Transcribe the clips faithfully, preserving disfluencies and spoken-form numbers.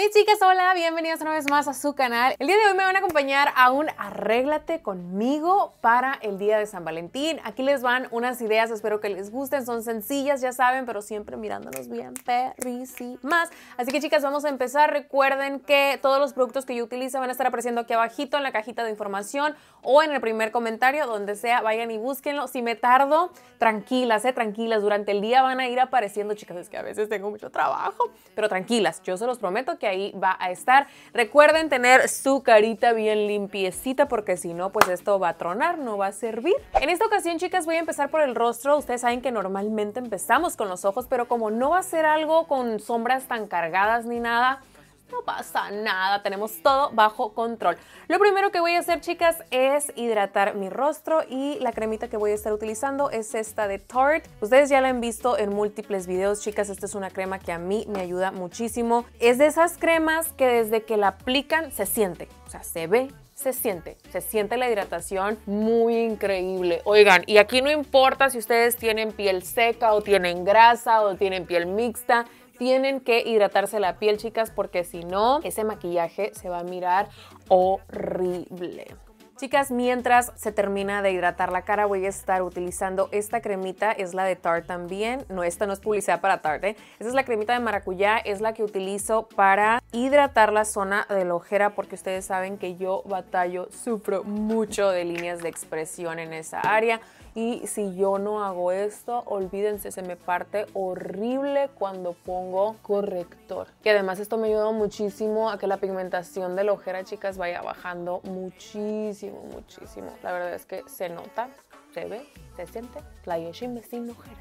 Hey chicas, hola, bienvenidas una vez más a su canal. El día de hoy me van a acompañar a un arréglate conmigo para el día de San Valentín. Aquí les van unas ideas, espero que les gusten, son sencillas, ya saben, pero siempre mirándonos bien perrísimas. Así que chicas, vamos a empezar. Recuerden que todos los productos que yo utilizo van a estar apareciendo aquí abajito en la cajita de información o en el primer comentario, donde sea, vayan y búsquenlo. Si me tardo, tranquilas, eh, tranquilas, durante el día van a ir apareciendo, chicas, es que a veces tengo mucho trabajo, pero tranquilas, yo se los prometo que ahí va a estar. Recuerden tener su carita bien limpiecita porque si no, pues esto va a tronar, no va a servir. En esta ocasión, chicas, voy a empezar por el rostro. Ustedes saben que normalmente empezamos con los ojos, pero como no va a ser algo con sombras tan cargadas ni nada, no pasa nada, tenemos todo bajo control. Lo primero que voy a hacer, chicas, es hidratar mi rostro y la cremita que voy a estar utilizando es esta de Tarte. Ustedes ya la han visto en múltiples videos, chicas. Esta es una crema que a mí me ayuda muchísimo. Es de esas cremas que desde que la aplican se siente, o sea, se ve, se siente, se siente la hidratación muy increíble. Oigan, y aquí no importa si ustedes tienen piel seca o tienen grasa o tienen piel mixta, tienen que hidratarse la piel, chicas, porque si no, ese maquillaje se va a mirar horrible. Chicas, mientras se termina de hidratar la cara, voy a estar utilizando esta cremita, es la de Tarte también. No, esta no es publicidad para Tarte, ¿eh? Esta es la cremita de maracuyá, es la que utilizo para hidratar la zona de la ojera, porque ustedes saben que yo batallo, sufro mucho de líneas de expresión en esa área. Y si yo no hago esto, olvídense, se me parte horrible cuando pongo corrector. Y además esto me ayuda muchísimo a que la pigmentación de la ojera, chicas, vaya bajando muchísimo, muchísimo. La verdad es que se nota, se ve, se siente. Playa Shimbe sin ojeras.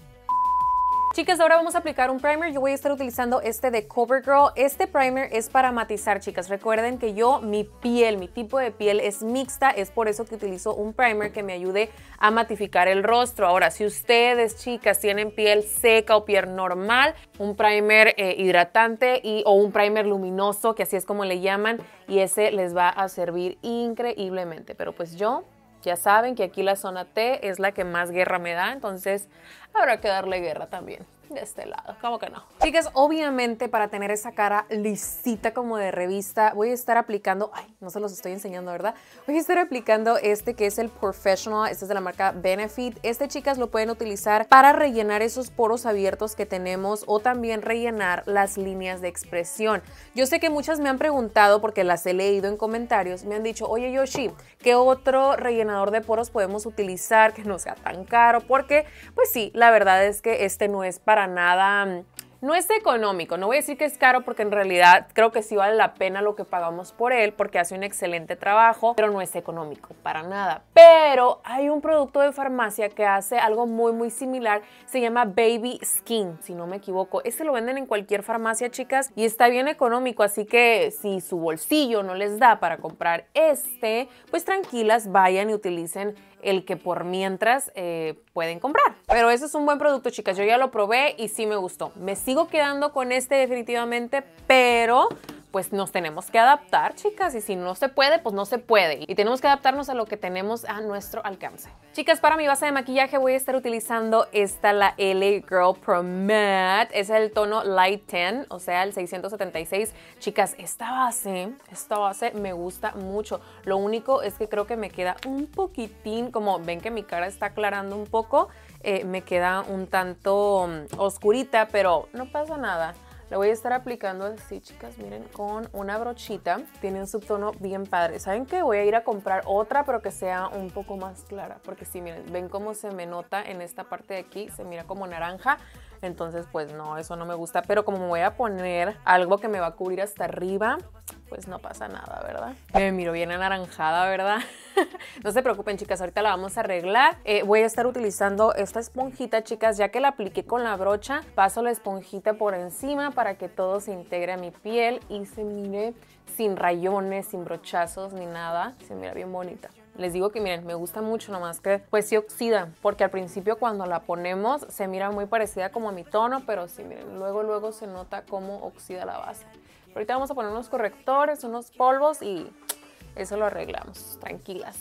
Chicas, ahora vamos a aplicar un primer. Yo voy a estar utilizando este de CoverGirl. Este primer es para matizar, chicas. Recuerden que yo, mi piel, mi tipo de piel es mixta. Es por eso que utilizo un primer que me ayude a matificar el rostro. Ahora, si ustedes, chicas, tienen piel seca o piel normal, un primer eh, hidratante y, o un primer luminoso, que así es como le llaman, y ese les va a servir increíblemente. Pero pues yo... ya saben que aquí la zona T es la que más guerra me da, entonces habrá que darle guerra también de este lado, ¿cómo que no? Chicas, obviamente para tener esa cara lisita como de revista, voy a estar aplicando, ay, no se los estoy enseñando, ¿verdad? Voy a estar aplicando este que es el Professional, este es de la marca Benefit. Este, chicas, lo pueden utilizar para rellenar esos poros abiertos que tenemos o también rellenar las líneas de expresión. Yo sé que muchas me han preguntado, porque las he leído en comentarios, me han dicho, oye Yoshi, ¿qué otro rellenador de poros podemos utilizar que no sea tan caro? Porque, pues sí, la verdad es que este no es para nada, no es económico. No voy a decir que es caro porque en realidad creo que sí vale la pena lo que pagamos por él porque hace un excelente trabajo, pero no es económico para nada. Pero hay un producto de farmacia que hace algo muy muy similar, se llama Baby Skin, si no me equivoco. Este lo venden en cualquier farmacia, chicas, y está bien económico, así que si su bolsillo no les da para comprar este, pues tranquilas, vayan y utilicen el que por mientras eh, pueden comprar. Pero ese es un buen producto, chicas. Yo ya lo probé y sí me gustó. Me sigo quedando con este definitivamente, pero pues nos tenemos que adaptar, chicas, y si no se puede, pues no se puede. Y tenemos que adaptarnos a lo que tenemos a nuestro alcance. Chicas, para mi base de maquillaje voy a estar utilizando esta, la L A Girl Pro Matte. Es el tono Light diez, o sea, el seiscientos setenta y seis. Chicas, esta base, esta base me gusta mucho. Lo único es que creo que me queda un poquitín, como ven que mi cara está aclarando un poco, eh, me queda un tanto um, oscurita, pero no pasa nada. La voy a estar aplicando así, chicas, miren, con una brochita. Tiene un subtono bien padre. ¿Saben qué? Voy a ir a comprar otra, pero que sea un poco más clara. Porque sí, miren, ven cómo se me nota en esta parte de aquí. Se mira como naranja. Entonces, pues no, eso no me gusta. Pero como me voy a poner algo que me va a cubrir hasta arriba, pues no pasa nasa, ¿verdad? Me miro bien anaranjada, ¿verdad? No se preocupen, chicas, ahorita la vamos a arreglar. Eh, voy a estar utilizando esta esponjita, chicas, ya que la apliqué con la brocha, paso la esponjita por encima para que todo se integre a mi piel y se mire sin rayones, sin brochazos ni nada. Se mira bien bonita. Les digo que miren, me gusta mucho, nomás que pues sí oxida, porque al principio cuando la ponemos se mira muy parecida como a mi tono, pero sí, miren, luego luego se nota cómo oxida la base. Ahorita vamos a poner unos correctores, unos polvos y eso lo arreglamos, tranquilas.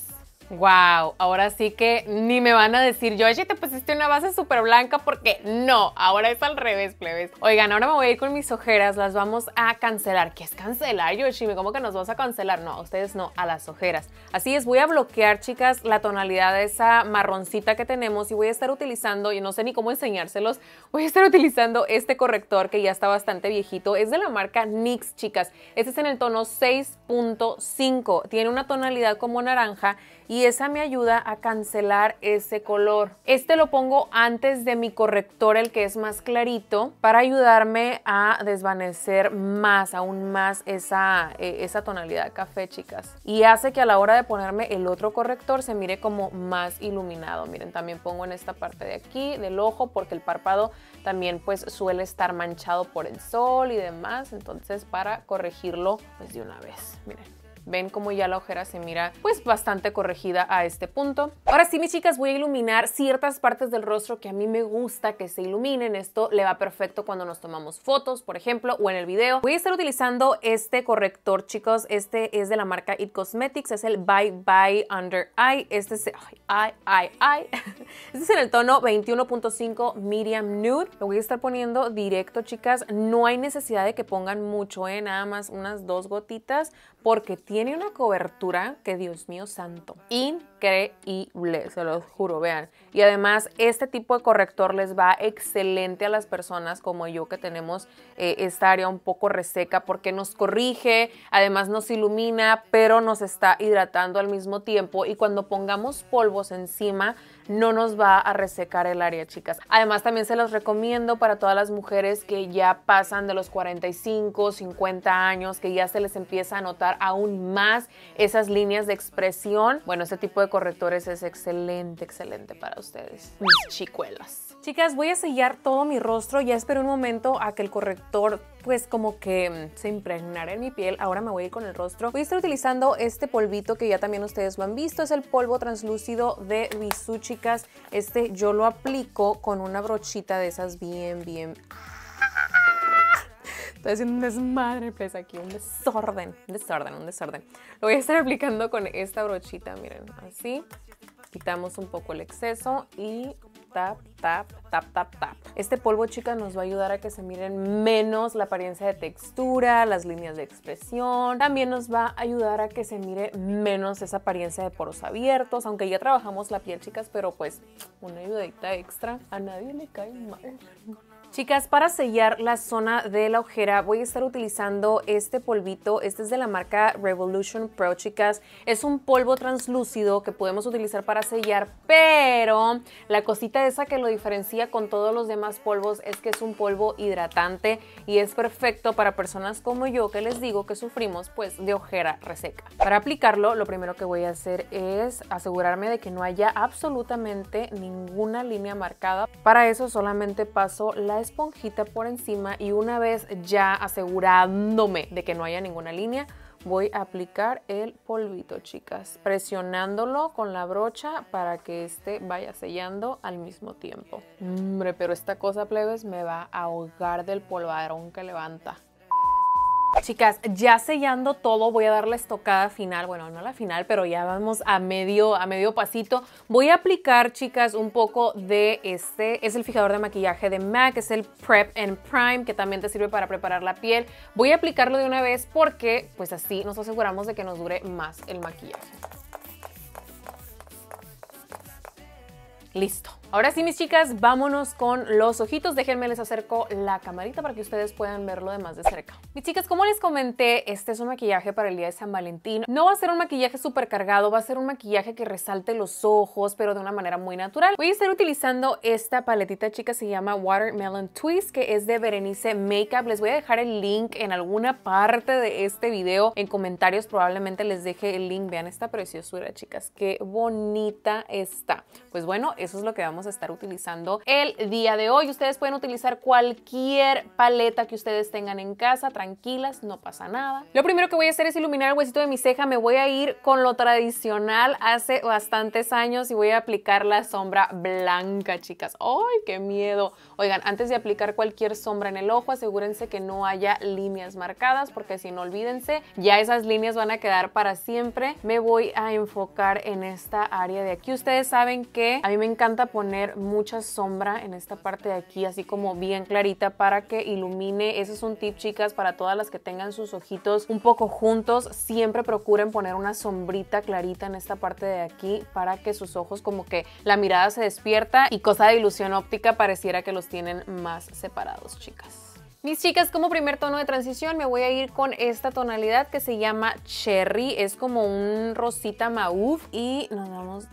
Wow, ahora sí que ni me van a decir, Yoshi, te pusiste una base súper blanca porque no, ahora es al revés, plebes. Oigan, ahora me voy a ir con mis ojeras, las vamos a cancelar. ¿Qué es cancelar, Yoshi? ¿Cómo que nos vas a cancelar? No, a ustedes no, a las ojeras. Así es, voy a bloquear, chicas, la tonalidad de esa marroncita que tenemos y voy a estar utilizando, y no sé ni cómo enseñárselos, voy a estar utilizando este corrector que ya está bastante viejito. Es de la marca N Y X, chicas. Este es en el tono seis punto cinco. Tiene una tonalidad como naranja y esa me ayuda a cancelar ese color. Este lo pongo antes de mi corrector, el que es más clarito, para ayudarme a desvanecer más, aún más esa, eh, esa tonalidad café, chicas. Y hace que a la hora de ponerme el otro corrector se mire como más iluminado. Miren, también pongo en esta parte de aquí del ojo porque el párpado también pues suele estar manchado por el sol y demás. Entonces, para corregirlo pues de una vez, miren. Ven como ya la ojera se mira pues bastante corregida a este punto. Ahora sí, mis chicas, voy a iluminar ciertas partes del rostro que a mí me gusta que se iluminen. Esto le va perfecto cuando nos tomamos fotos, por ejemplo, o en el video. Voy a estar utilizando este corrector, chicos. Este es de la marca It Cosmetics. Es el Bye Bye Under Eye. Este es, ay, ay, ay. Este es en el tono veintiuno punto cinco Medium Nude. Lo voy a estar poniendo directo, chicas. No hay necesidad de que pongan mucho, ¿eh? Nada más unas dos gotitas, porque tiene una cobertura que, Dios mío santo, increíble, se los juro, vean. Y además, este tipo de corrector les va excelente a las personas como yo, que tenemos eh, esta área un poco reseca, porque nos corrige, además nos ilumina, pero nos está hidratando al mismo tiempo. Y cuando pongamos polvos encima, no nos va a resecar el área, chicas. Además, también se los recomiendo para todas las mujeres que ya pasan de los cuarenta y cinco, cincuenta años, que ya se les empieza a notar aún más esas líneas de expresión. Bueno, este tipo de correctores es excelente, excelente para ustedes, mis chicuelas. Chicas, voy a sellar todo mi rostro. Ya esperé un momento a que el corrector pues como que se impregnara en mi piel. Ahora me voy a ir con el rostro. Voy a estar utilizando este polvito que ya también ustedes lo han visto. Es el polvo translúcido de Bisú, chicas. Este yo lo aplico con una brochita de esas bien, bien... Estoy haciendo un desmadre, pues aquí, un desorden, un desorden, un desorden. Lo voy a estar aplicando con esta brochita, miren, así. Quitamos un poco el exceso y tap, tap, tap, tap, tap. Este polvo, chicas, nos va a ayudar a que se miren menos la apariencia de textura, las líneas de expresión. También nos va a ayudar a que se mire menos esa apariencia de poros abiertos, aunque ya trabajamos la piel, chicas, pero pues una ayudadita extra a nadie le cae mal. Chicas, para sellar la zona de la ojera voy a estar utilizando este polvito. Este es de la marca Revolution Pro, chicas. Es un polvo translúcido que podemos utilizar para sellar, pero la cosita esa que lo diferencia con todos los demás polvos es que es un polvo hidratante y es perfecto para personas como yo, que les digo que sufrimos pues de ojera reseca. Para aplicarlo, lo primero que voy a hacer es asegurarme de que no haya absolutamente ninguna línea marcada. Para eso solamente paso la esponjita por encima y una vez ya asegurándome de que no haya ninguna línea, voy a aplicar el polvito, chicas, presionándolo con la brocha para que este vaya sellando al mismo tiempo. Hombre, pero esta cosa, plebes, me va a ahogar del polvarón que levanta. Chicas, ya sellando todo, voy a dar la estocada final, bueno, no la final, pero ya vamos a medio, a medio pasito. Voy a aplicar, chicas, un poco de este, es el fijador de maquillaje de M A C, es el Prep and Prime, que también te sirve para preparar la piel. Voy a aplicarlo de una vez porque, pues así nos aseguramos de que nos dure más el maquillaje. Listo. Ahora sí, mis chicas, vámonos con los ojitos. Déjenme les acerco la camarita para que ustedes puedan verlo de más de cerca. Mis chicas, como les comenté, este es un maquillaje para el día de San Valentín. No va a ser un maquillaje súper cargado, va a ser un maquillaje que resalte los ojos, pero de una manera muy natural. Voy a estar utilizando esta paletita, chicas, se llama Watermelon Twist, que es de Berenice Makeup. Les voy a dejar el link en alguna parte de este video. En comentarios probablemente les deje el link. Vean esta preciosura, chicas. Qué bonita está. Pues bueno, eso es lo que vamos vamos a estar utilizando el día de hoy. Ustedes pueden utilizar cualquier paleta que ustedes tengan en casa, tranquilas, no pasa nada. Lo primero que voy a hacer es iluminar el huesito de mi ceja. Me voy a ir con lo tradicional hace bastantes años y voy a aplicar la sombra blanca, chicas. ¡Ay, qué miedo! Oigan, antes de aplicar cualquier sombra en el ojo, asegúrense que no haya líneas marcadas, porque si no, olvídense, ya esas líneas van a quedar para siempre. Me voy a enfocar en esta área de aquí. Ustedes saben que a mí me encanta poner mucha sombra en esta parte de aquí, así como bien clarita para que ilumine. Ese es un tip, chicas, para todas las que tengan sus ojitos un poco juntos. Siempre procuren poner una sombrita clarita en esta parte de aquí para que sus ojos, como que la mirada se despierta y cosa de ilusión óptica pareciera que los tienen más separados, chicas. Mis chicas, como primer tono de transición me voy a ir con esta tonalidad que se llama Cherry. Es como un rosita mauve y nos vamos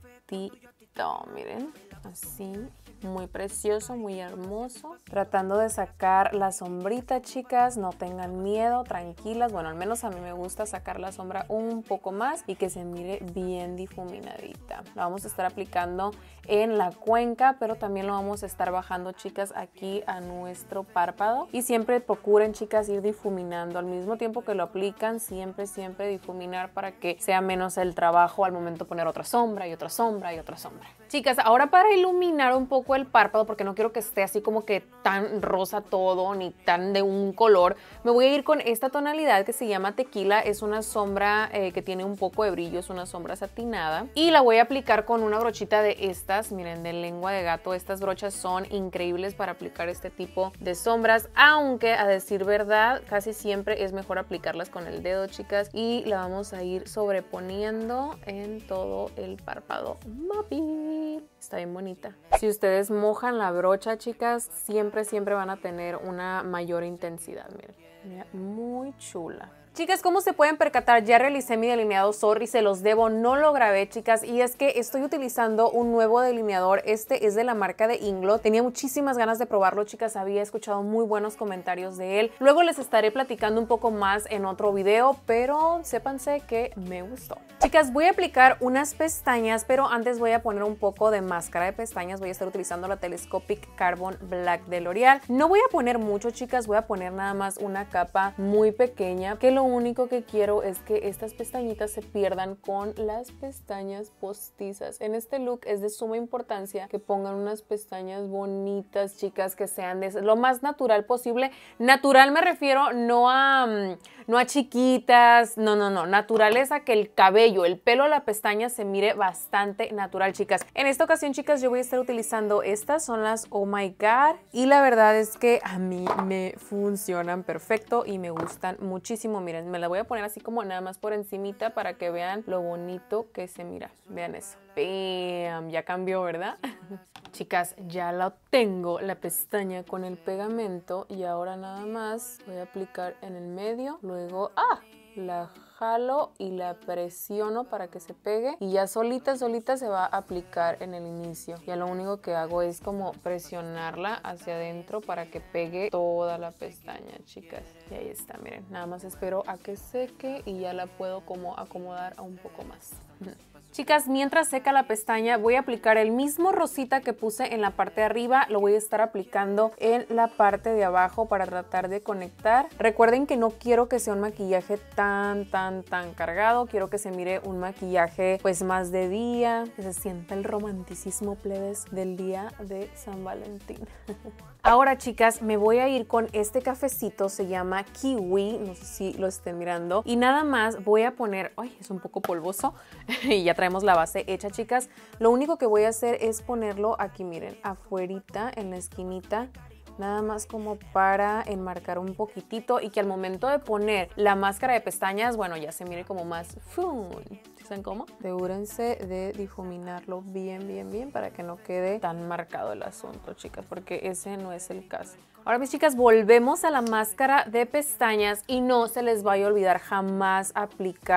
directito, miren, así. Muy precioso, muy hermoso. Tratando de sacar la sombrita, chicas. No tengan miedo, tranquilas. Bueno, al menos a mí me gusta sacar la sombra un poco más y que se mire bien difuminadita. La vamos a estar aplicando en la cuenca, pero también lo vamos a estar bajando, chicas, aquí a nuestro párpado. Y siempre procuren, chicas, ir difuminando. Al mismo tiempo que lo aplican, siempre, siempre difuminar para que sea menos el trabajo al momento de poner otra sombra y otra sombra y otra sombra. Chicas, ahora para iluminar un poco el párpado, porque no quiero que esté así como que tan rosa todo ni tan de un color, me voy a ir con esta tonalidad que se llama Tequila. Es una sombra eh, que tiene un poco de brillo, es una sombra satinada y la voy a aplicar con una brochita de estas, miren, de lengua de gato. Estas brochas son increíbles para aplicar este tipo de sombras, aunque a decir verdad casi siempre es mejor aplicarlas con el dedo, chicas, y la vamos a ir sobreponiendo en todo el párpado móvil. Está bien bonita. Si ustedes mojan la brocha, chicas, siempre, siempre van a tener una mayor intensidad. Miren, mira, muy chula. Chicas, como se pueden percatar, ya realicé mi delineado, sorry, se los debo, no lo grabé, chicas, y es que estoy utilizando un nuevo delineador. Este es de la marca de Inglot. Tenía muchísimas ganas de probarlo, chicas, había escuchado muy buenos comentarios de él. Luego les estaré platicando un poco más en otro video, pero sépanse que me gustó. Chicas, voy a aplicar unas pestañas, pero antes voy a poner un poco de máscara de pestañas. Voy a estar utilizando la Telescopic Carbon Black de L'Oreal. No voy a poner mucho, chicas, voy a poner nada más una capa muy pequeña, que lo único que quiero es que estas pestañitas se pierdan con las pestañas postizas. En este look es de suma importancia que pongan unas pestañas bonitas, chicas, que sean de lo más natural posible. Natural me refiero no a, no a chiquitas, no, no, no. Natural es a que el cabello, el pelo de la pestaña se mire bastante natural, chicas. En esta ocasión, chicas, yo voy a estar utilizando estas, son las Oh My God, y la verdad es que a mí me funcionan perfecto y me gustan muchísimo. Miren, me la voy a poner así como nada más por encimita para que vean lo bonito que se mira. Vean eso. ¡Bam! Ya cambió, ¿verdad? Chicas, ya la tengo, la pestaña con el pegamento, y ahora nada más voy a aplicar en el medio. Luego, ¡ah! La jalo y la presiono para que se pegue y ya solita, solita se va a aplicar en el inicio. Ya lo único que hago es como presionarla hacia adentro para que pegue toda la pestaña, chicas. Y ahí está, miren, nada más espero a que seque y ya la puedo como acomodar a un poco más. Chicas, mientras seca la pestaña voy a aplicar el mismo rosita que puse en la parte de arriba, lo voy a estar aplicando en la parte de abajo para tratar de conectar. Recuerden que no quiero que sea un maquillaje tan, tan, tan cargado, quiero que se mire un maquillaje pues más de día, que se sienta el romanticismo, plebes, del día de San Valentín. Ahora, chicas, me voy a ir con este cafecito, se llama Kiwi, no sé si lo estén mirando, y nada más voy a poner, ay, es un poco polvoso y ya traemos la base hecha, chicas. Lo único que voy a hacer es ponerlo aquí, miren, afuerita en la esquinita, nada más como para enmarcar un poquitito y que al momento de poner la máscara de pestañas, bueno, ya se mire como más fun. ¿Saben cómo? Asegúrense de difuminarlo bien, bien, bien para que no quede tan marcado el asunto, chicas, porque ese no es el caso. Ahora, mis chicas, volvemos a la máscara de pestañas y no se les vaya a olvidar jamás aplicar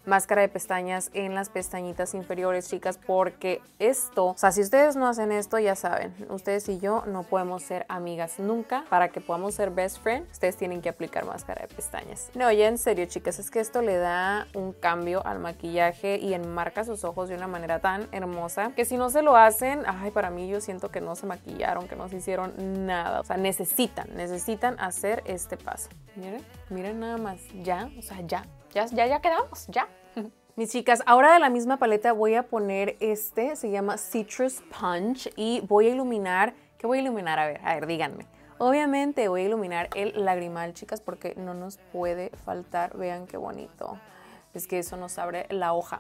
máscara de pestañas en las pestañitas inferiores, chicas, porque esto, o sea, si ustedes no hacen esto, ya saben, ustedes y yo no podemos ser amigas nunca. Para que podamos ser best friend, ustedes tienen que aplicar máscara de pestañas. No, ya en serio, chicas, es que esto le da un cambio al maquillaje y enmarca sus ojos de una manera tan hermosa que si no se lo hacen, ay, para mí yo siento que no se maquillaron, que no se hicieron nada. O sea, necesitan, necesitan hacer este paso. Miren, miren nada más, ya, o sea, ya, ya, ya, ya quedamos, ya. Mis chicas, ahora de la misma paleta voy a poner este, se llama Citrus Punch y voy a iluminar, ¿qué voy a iluminar? A ver, a ver, díganme. Obviamente voy a iluminar el lagrimal, chicas, porque no nos puede faltar. Vean qué bonito. Es que eso nos abre la hoja.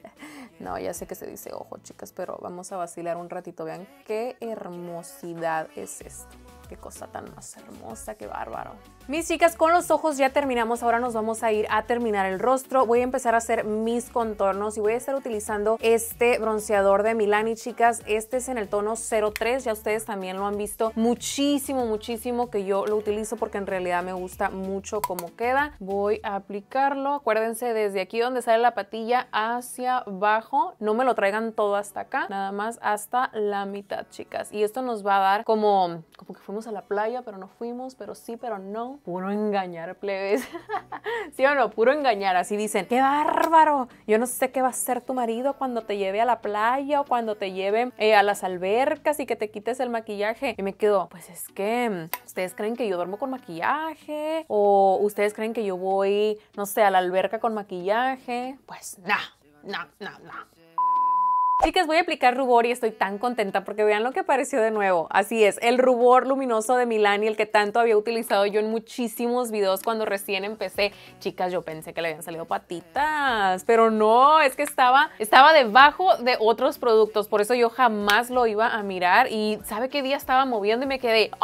No, ya sé que se dice ojo, chicas, pero vamos a vacilar un ratito. Vean qué hermosidad es esto. Qué cosa tan más hermosa, qué bárbaro. Mis chicas, con los ojos ya terminamos. Ahora nos vamos a ir a terminar el rostro. Voy a empezar a hacer mis contornos y voy a estar utilizando este bronceador de Milani, chicas. Este es en el tono cero tres. Ya ustedes también lo han visto muchísimo, muchísimo que yo lo utilizo porque en realidad me gusta mucho cómo queda. Voy a aplicarlo. Acuérdense, desde aquí donde sale la patilla hacia abajo. No me lo traigan todo hasta acá, nada más hasta la mitad, chicas. Y esto nos va a dar como, como que fuimos a la playa, pero no fuimos, pero sí, pero no. Puro engañar, plebes. ¿Sí o no? Puro engañar. Así dicen, ¡qué bárbaro! Yo no sé qué va a hacer tu marido cuando te lleve a la playa o cuando te lleve eh, a las albercas y que te quites el maquillaje. Y me quedo, pues es que, ¿ustedes creen que yo duermo con maquillaje? ¿O ustedes creen que yo voy, no sé, a la alberca con maquillaje? Pues no, no, no, no. Chicas, voy a aplicar rubor y estoy tan contenta porque vean lo que apareció de nuevo. Así es, el rubor luminoso de Milani, el que tanto había utilizado yo en muchísimos videos cuando recién empecé. Chicas, yo pensé que le habían salido patitas, pero no, es que estaba, estaba debajo de otros productos. Por eso yo jamás lo iba a mirar y ¿sabe qué día estaba moviendo y me quedé? ¡Oh!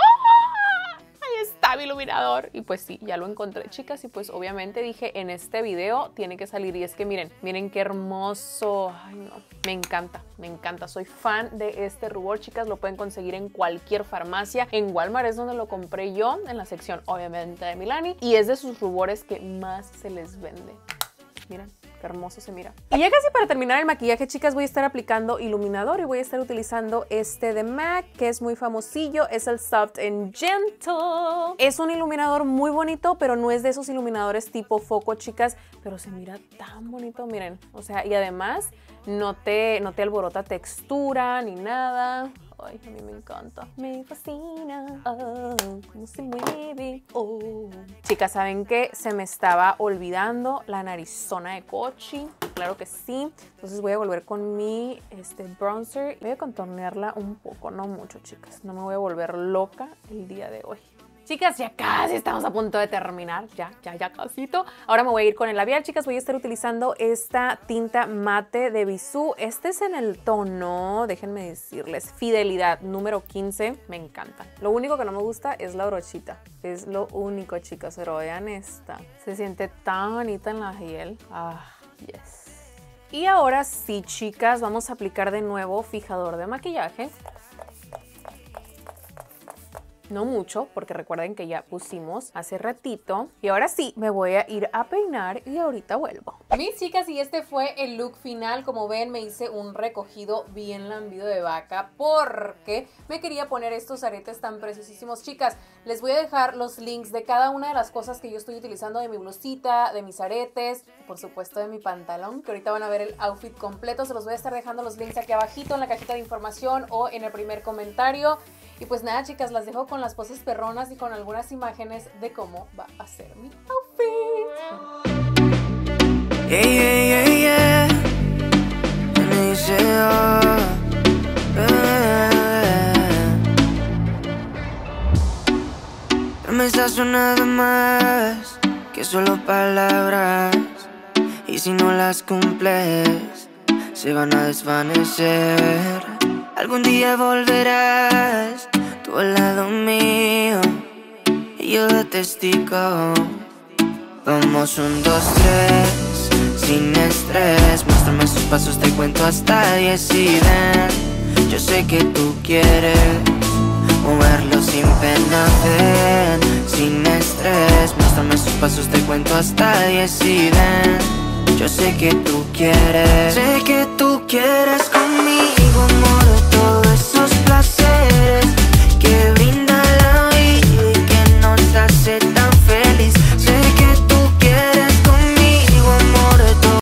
Está mi iluminador. Y pues sí, ya lo encontré, chicas, y pues obviamente dije, en este video tiene que salir. Y es que miren, miren qué hermoso. Ay, no, me encanta, me encanta. Soy fan de este rubor, chicas. Lo pueden conseguir en cualquier farmacia. En Walmart es donde lo compré yo, en la sección obviamente de Milani, y es de sus rubores que más se les vende. Miren qué hermoso se mira. Y ya casi para terminar el maquillaje, chicas, voy a estar aplicando iluminador y voy a estar utilizando este de MAC, que es muy famosillo, es el Soft and Gentle. Es un iluminador muy bonito, pero no es de esos iluminadores tipo foco, chicas, pero se mira tan bonito, miren. O sea, y además no te, no te alborota textura ni nada. Ay, a mí me encanta. Me fascina. Oh, cómo se mueve. Oh. Chicas, ¿saben qué? Se me estaba olvidando la narizona de Cochi. Claro que sí. Entonces voy a volver con mi este, bronzer. Voy a contornearla un poco, no mucho, chicas. No me voy a volver loca el día de hoy. Chicas, ya casi estamos a punto de terminar, ya, ya, ya casito. Ahora me voy a ir con el labial, chicas. Voy a estar utilizando esta tinta mate de Bisú. Este es en el tono, déjenme decirles, Fidelidad, número quince. Me encanta. Lo único que no me gusta es la brochita. Es lo único, chicas, pero vean esta. Se siente tan bonita en la piel. Ah, yes. Y ahora sí, chicas, vamos a aplicar de nuevo fijador de maquillaje. No mucho, porque recuerden que ya pusimos hace ratito. Y ahora sí, me voy a ir a peinar y ahorita vuelvo. Mis chicas, y este fue el look final. Como ven, me hice un recogido bien lambido de vaca porque me quería poner estos aretes tan preciosísimos. Chicas, les voy a dejar los links de cada una de las cosas que yo estoy utilizando, de mi blusita, de mis aretes, por supuesto de mi pantalón, que ahorita van a ver el outfit completo. Se los voy a estar dejando los links aquí abajito en la cajita de información o en el primer comentario. Y pues nada, chicas, las dejo con las poses perronas y con algunas imágenes de cómo va a ser mi outfit. Yeah, yeah, yeah, yeah. And they say, oh, yeah. Me está sonando más que solo palabras, y si no las cumples se van a desvanecer. Algún día volverás tú al lado mío y yo de testigo. Vamos un, dos, tres, sin estrés. Muéstrame sus pasos, te cuento hasta diez y ven. Yo sé que tú quieres moverlo sin pena, ven. Sin estrés, muéstrame sus pasos, te cuento hasta diez y ven. Yo sé que tú quieres, sé que tú quieres